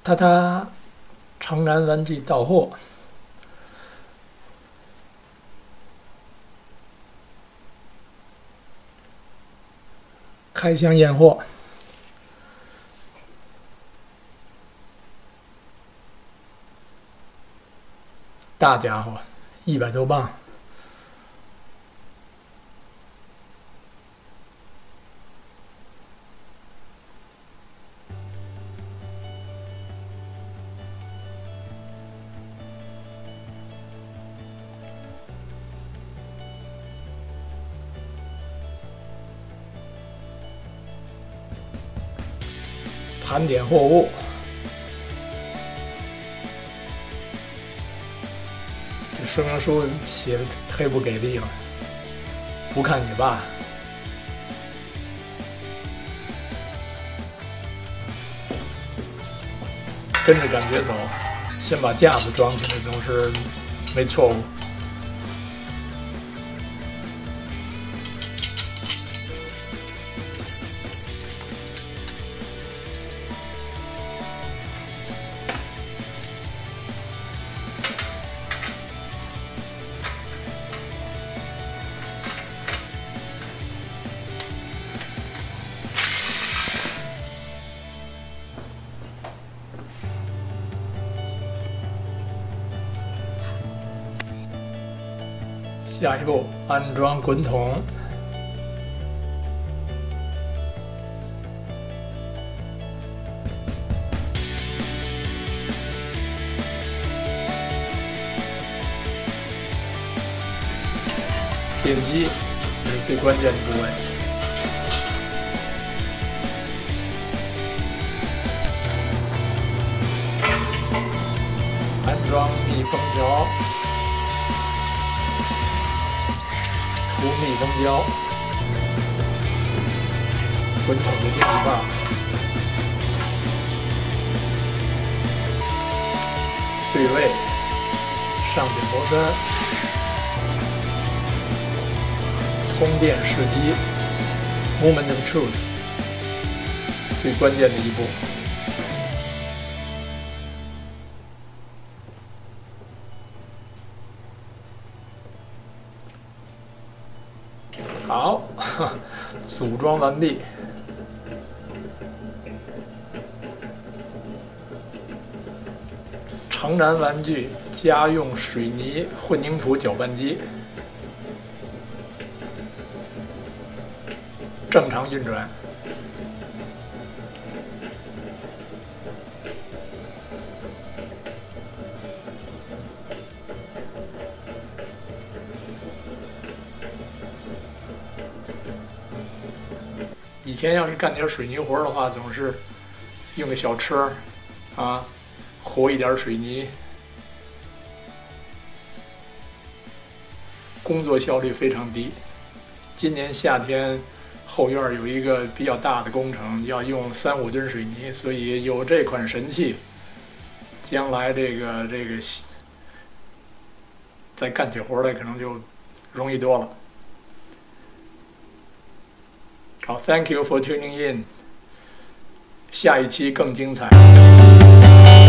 他成然玩具到货，开箱验货。大家伙，100多磅。盘点货物，这说明书写的忒不给力了，不看也罢。跟着感觉走，先把架子装起来总是没错误。下一步安装滚筒，电机是最关键的部位。安装密封条。涂密封胶，滚筒的电力棒，对位，上点螺栓，通电试机 ，Moment of Truth， 最关键的一步。好，组装完毕。成然玩具家用水泥混凝土搅拌机正常运转。以前要是干点水泥活的话，总是用个小车啊，和一点水泥，工作效率非常低。今年夏天后院有一个比较大的工程，要用3、5吨水泥，所以有这款神器，将来这个再干起活来可能就容易多了。好 ，Thank you for tuning in， 下一期更精彩。